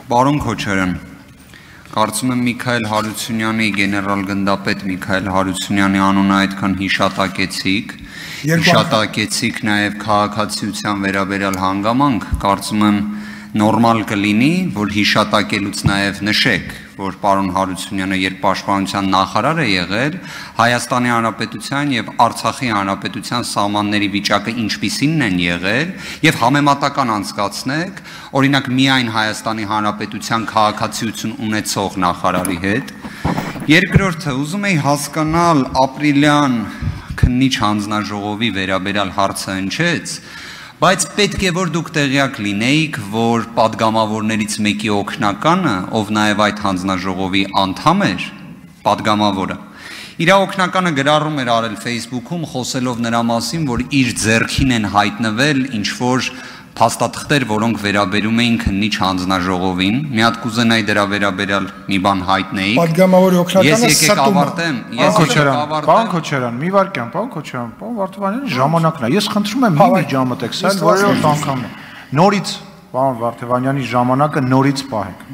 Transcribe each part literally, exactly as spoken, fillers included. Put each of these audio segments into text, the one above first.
Պարոն Քոչարյան, կարծում եմ Միքայել Հարությունյանի, գեներալ գնդապետ Միքայել Հարությունյանի անունը այդքան հիշատակեցիք, հիշատակեցիք նաև քաղաքացիության վերաբերյալ հանգամանք, կարծում եմ նորմալ կլինի, որ հիշատակելուց նաև նշեք, որ պարոն Հարությունյանը երբ պաշտպանության նախարար է եղել, Հայաստանի Հանրապետության եւ Արցախի Հանրապետության սահմանների վիճակը ինչպիսին են եղել եւ համեմատական անցկացնեք, օրինակ միայն Հայաստանի Հանրապետության քաղաքացիություն ունեցող նախարարի հետ։ Երկրորդը, ուզում եի հասկանալ ապրիլյան քննիչ հանձնաժողովի վերաբերյալ հարցը հնչեց, բայց պետք է որ դուք տեղյակ լինեիք, որ պատգամավորներից մեկի օգնականը, ով նաև այդ հանձնաժողովի անդամ էր, պատգամավորը, իր օգնականը գրառում էր արել Facebook-ում, խոսելով նրա մասին, որ իր ձեռքին են հայտնվել ինչ-որ փաստաթղթեր, որոնք վերաբերում էին քննիչ հանձնաժողովին, մի հատ կուզենայի դրա վերաբերյալ մի բան հայտնեի։ Պատգամավորի օգնականը ստում է։ Ես եկեք ավարտեմ, Պարոն Քոչարյան, մի վարքյան, պարոն Քոչարյան, պարոն Վարդևանյանի ժամանակն է։ Ես խնդրում եմ մի ժամատեք, սա որևէ անգամ է։ Նորից, պարոն Վարդևանյանի ժամանակը նորից պահեք։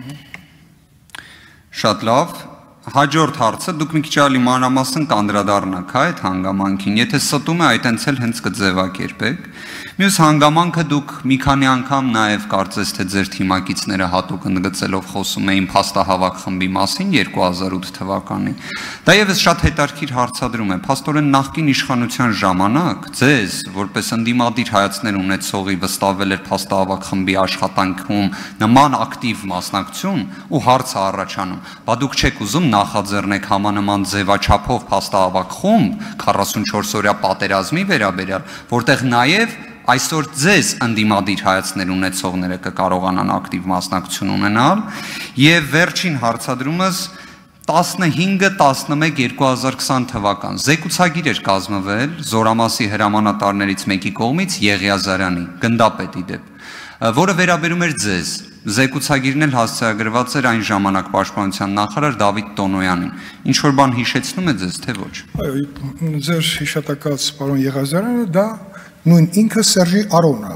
Շատ լավ։ Հաջորդ հարցը դուք մի քիչ ավելի մանրամասն կանդրադառնաք այդ հանգամանքին, եթե ստում է այտենց էլ հենց կձևակերպեք։ Մյուս հանգամանքը դուք մի քանի անգամ նաև կարծես թե ձեր թիմակիցները հատուկ ընդգծելով խոսում էին փաստահավաք խմբի մասին երկու հազար ութ թվականին։ Դա եւս շատ հետաքրքիր հարցադրում է։ Փաստորեն նախկին իշխանության ժամանակ ձեզ որպես ընդդիմադիր հայացքներ ունեցողի վստահվել էր փաստահավաք խմբի աշխատանքում նման ակտիվ մասնակցություն ու հարցը առաջանում։ Բա դուք չեք ուզում նախաձեռնեք համանման ձևաչափով փաստահավաք խումբ քառասունչորս օրյա պատերազմի վերաբերյալ, որտեղ նաև այսօր ձեզ ընդդիմադիր հայացքներ ունեցողները կկարողանան ակտիվ մասնակցություն ունենալ, եւ վերջին հարցադրումս տասնհինգ տասնմեկ երկու հազար քսան թվական զեկուցագիր էր կազմվել Զորամասի հրամանատարներից մեկի կողմից Եղիազարյանի, գնդապետի դեպ, որը վերաբերում էր ձեզ։ Զեկուցագիրն էլ հասցեագրված էր այն ժամանակ պաշտպանության նախարար Դավիթ Տոնոյանին։ Ինչ որ բան հիշեցնում է ձեզ, թե ոչ։ Այո, ձեր հիշատակած պարոն Եղիազարյանը դա նույն ինքը Սերժի Արոնը,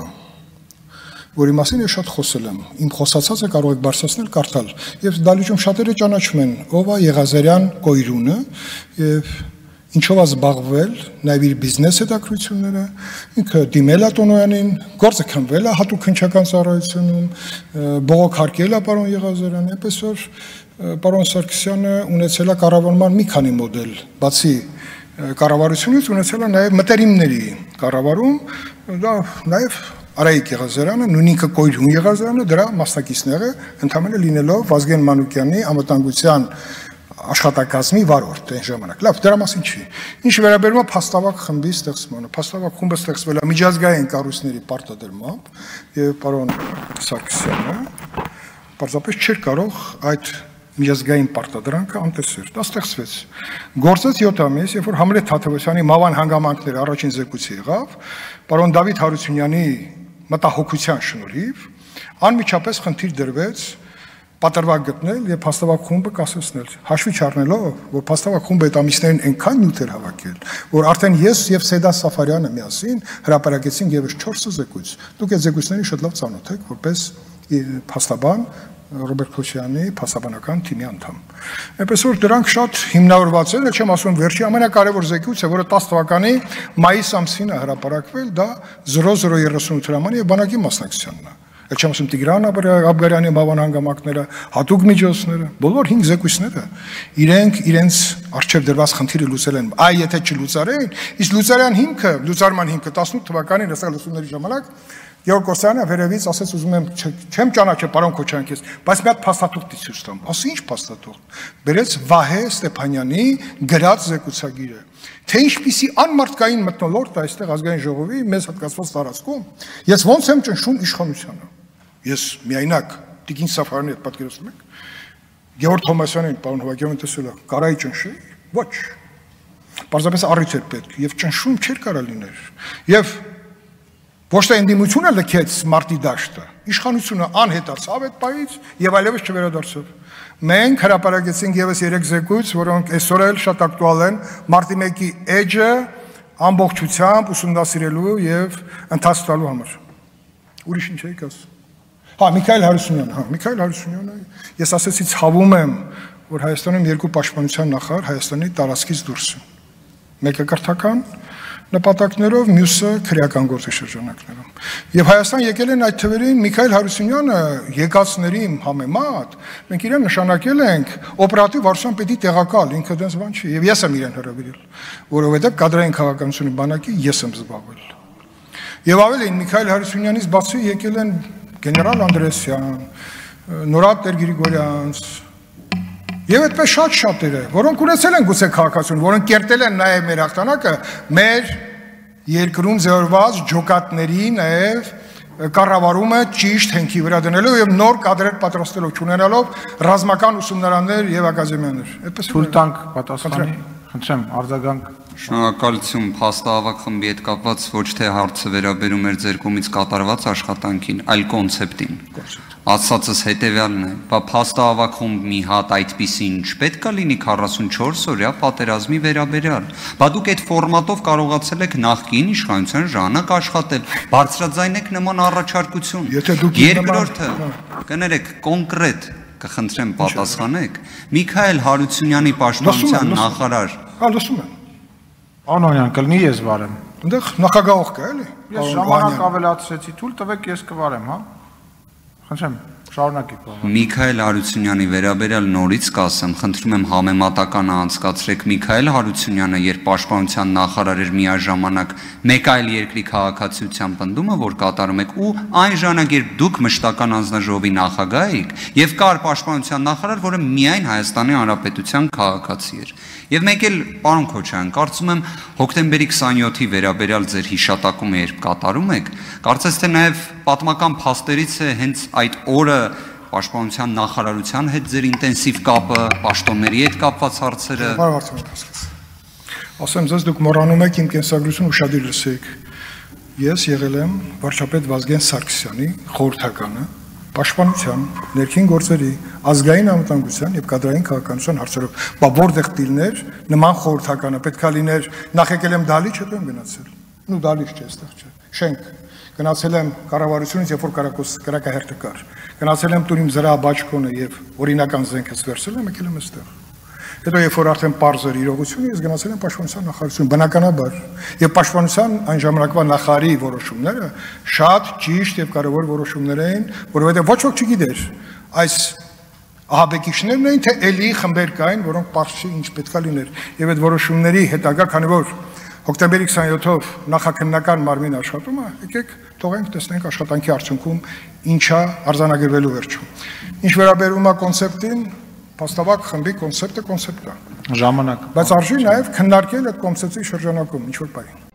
որի մասին ես շատ խոսել եմ, իմ խոսացածը կարող եք բարձրացնել կարդալ, եւ դալիճում շատերը ճանաչում են ով է Եղիազարյան Կոյրունը եւ ինչով է զբաղվել, նաեւ իր բիզնես հետաքրությունները, ինքը դիմել է Տոնոյանին, գործը քնվել է հատուկ քննչական ծառայությունում, բողոքարկել է պարոն Եղիազարյանը, այնպես որ պարոն Սարգսյանը ունեցել է կառավարման մի քանի մոդել, բացի կառավարությունից ունեցել է նաև մտերիմների կառավարում, դա նաև Արայիկ Եղիազարյանը, նույն ինքը Կոյրուն Եղիազարյանը դրա մասնակիցները ընդհանրապես լինելով Վազգեն Մանուկյանի անվտանգության աշխատակազմի վարորդ այն ժամանակ։ Լավ, դրա մասին չի։ Ինչ վերաբերում է փաստավակ խմբի ստեղծմանը, փաստավակ խումբը ստեղծվել է միջազգային կառույցների պարտադրմամբ եւ պարոն Սարգսյանը պարզապես չէր կարող այդ միջազգային պարտադրանքը անտեսել։ Դա ստեղծվեց։ Գործեց յոթ ամիս, երբ որ Համլետ Թադևոսյանի մավան հանգամանքները առաջին զեկույցը եղավ, պարոն Դավիթ Հարությունյանի մտահոգության շնորհիվ անմիջապես խնդիր դրվեց պատրվակ գտնել եւ փաստավակ խումբը կասեցնել։ Հաշվի չառնելով, որ փաստավակ խումբը այդ ամիսներին այնքան նյութ էր հավաքել, որ արդեն ես եւ Սեդա Սաֆարյանը միասին հրապարակեցինք եւս չորս զեկույց։ Դուք այդ զեկույցներին շատ լավ ծանոթ եք, որպես փաստաբան Ռոբերտ Քոչյանի փաստաբանական թիմի անդամ։ Այնպես որ դրանք շատ հիմնավորված են, չեմ ասում վերջի ամենակարևոր զեկույցը, որը տասը թվականի մայիս ամսին է հրապարակվել, դա զրո զրո երեսունութ հրամանի եւ բանակի մասնակցությանն է։ Էլ չեմ ասում Տիգրան Աբգարյանի մավան հանգամանքները, հատուկ միջոցները, բոլոր հինգ զեկույցները իրենք իրենց արժեվ դրված խնդիրը լուծել են։ Այ եթե չլուծարեն, իսկ լուծարյան հիմքը, լուծարման հիմքը տասնութ թվականին հսկա լուսումների ժամանակ Գեորգ Կոսյանը վերևից ասեց ուզում եմ չեմ ճանաչել պարոն Քոչարյան քեզ, բայց մի հատ փաստաթուղթ ցույց տամ։ Ասի ինչ փաստաթուղթ։ Բերեց Վահե Ստեփանյանի գրած զեկուցագիրը։ Թե ինչպիսի անմարտկային մթնոլորտ է այստեղ ազգային ժողովի մեզ հատկացված տարածքում, ես ոնց եմ ճնշում իշխանությանը։ Ես միայնակ Տիկին Սաֆարյանի հետ պատկերացնում եք։ Գեորգ Թոմասյանին պարոն Հովակյանը տեսել է, կարայի ճնշել։ Ոչ։ Պարզապես առիթ էր պետք եւ ճնշում չէր կարա լիներ։ Եվ ոչ թե ընդդիմությունը լքեց մարտի դաշտը, իշխանությունը անհետացավ այդ պահից եւ այլևս չվերադարձավ։ Մենք հրապարակեցինք եւս երեք զեկույց, որոնք այսօր էլ շատ ակտուալ են մարտի մեկի էջը ամբողջությամբ ուսումնասիրելու եւ ընթաց տալու համար։ Ուրիշ ինչ եք ասում։ Հա, Միքայել Հարությունյանը, հա, Միքայել Հարությունյանը, ես ասեցի ցավում եմ, որ Հայաստանում երկու պաշտպանության նախարար Հայաստանի տարածքից դուրս են։ Մեկը կրթական նպատակներով, մյուսը քրեական գործի շրջանակներում։ Եվ Հայաստան եկել են այդ թվերին Միքայել Հարությունյանը եկածների համեմատ, մենք իրեն նշանակել ենք օպերատիվ վարչության պետի տեղակալ, ինքը դենց բան չի, եւ ես եմ իրեն հրավիրել, որովհետեւ կադրային քաղաքականությունը բանակի ես եմ զբաղվել։ Եվ ավելին Միքայել Հարությունյանից բացի եկել են գեներալ Անդրեսյան, Նորադ Տեր-Գրիգորյանց, եւ այդպես շատ շատերը, որոնք ունեցել են գուցե քաղաքացիություն, որոնք կերտել են նաեւ մեր հաղթանակը, մեր երկրում ձևավորված ջոկատների նաեւ կառավարումը ճիշտ հենքի վրա դնելով եւ նոր կադրեր պատրաստելով, չունենալով ռազմական ուսումնարաններ եւ ակադեմիաներ։ Այդպես թույլ տանք պատասխանի, խնդրեմ, արձագանք Շնորհակալություն փաստահավաք խմբի հետ կապված ոչ թե հարցը վերաբերում էր ձեր կողմից կատարված աշխատանքին, այլ կոնցեպտին։ Ասածս հետևյալն է, բա փաստահավաք խումբ մի հատ այդպիսին չպետք է լինի քառասունչորս օրյա պատերազմի վերաբերյալ։ Բա դուք այդ ֆորմատով կարողացել եք նախկին իշխանության ժամանակ աշխատել, բարձրաձայնեք նման առաջարկություն։ Երկրորդը, կներեք, կոնկրետ կխնդրեմ պատասխանեք, Միքայել Հարությունյանի պաշտպանության նախարար։ Հա, լսում եմ։ Անոնյան, կլինի ես վարեմ։ Այնտեղ նախագահող կա, էլի։ Ես ժամանակ ավելացրեցի, թույլ տվեք ես կվարեմ, հա։ Խնդրեմ, շարունակեք։ Միքայել Հարությունյանի վերաբերյալ նորից կասեմ, խնդրում եմ համեմատականը անցկացրեք Միքայել Հարությունյանը, երբ պաշտպանության նախարար էր միաժամանակ մեկ այլ երկրի քաղաքացիության պնդումը, որ կատարում եք, ու այն ժամանակ, երբ դուք մշտական անձնաժողովի նախագահ եք, եւ կար պաշտպանության նախարար, որը միայն Հայաստանի Հանրապետության քաղաքացի էր։ Եվ մեկ էլ, պարոն Քոչարյան, կարծում եմ հոկտեմբերի քսանյոթի վերաբերյալ ձեր հիշատակումը երբ կատարում եք, կարծես թե նաև պատմական փաստերից է հենց այդ օրը պաշտպանության նախարարության հետ ձեր ինտենսիվ կապը, պաշտոնների հետ կապված հարցերը։ Ասեմ ձեզ, դուք մոռանում եք իմ կենսագրությունը ուշադիր լսեք։ Ես եղել եմ վարչապետ Վազգեն Սարգսյանի խորհրդականը պաշտպանության, ներքին գործերի, ազգային անվտանգության եւ կադրային քաղաքականության հարցերով։ Բա որտեղ դիլներ, նման խորհրդականը պետք է լիներ, նախ եկել եմ Դալիճ, հետո եմ գնացել։ Նու Դալիճ չէ, այստեղ չէ։ Շենք։ Գնացել եմ կառավարությունից, երբ որ Կարակոս կրակահերթը կար։ Գնացել եմ տունիմ Զրահ-Բաչկոնը եւ օրինական զենքս վերցրել եմ, եկել եմ այստեղ։ Հետո երբ որ արդեն պարզ էր իրողությունը, ես գնացել եմ պաշտպանության նախարարություն, բնականաբար։ Եվ պաշտպանության այն ժամանակվա նախարարի որոշումները շատ ճիշտ եւ կարեւոր որոշումներ էին, որովհետեւ ոչ ոք չգիտեր այս ահաբեկիչներն էին, թե էլի խմբեր կային, որոնք պարզ չի ինչ պետքա լիներ։ Եվ այդ որոշումների հետագա, քանի որ հոկտեմբերի քսանյոթով նախաքննական մարմին աշխատում է, եկեք թողենք տեսնենք աշխատանքի արդյունքում ինչա արձանագրվելու վերջում։ Ինչ վերաբերում է կոնցեպտին, փաստաբակ խմբի կոնցեպտը կոնցեպտ է։ Ժամանակ։ Բայց արժի նաև քննարկել այդ կոնցեպտի շրջանակում ինչ որ բան։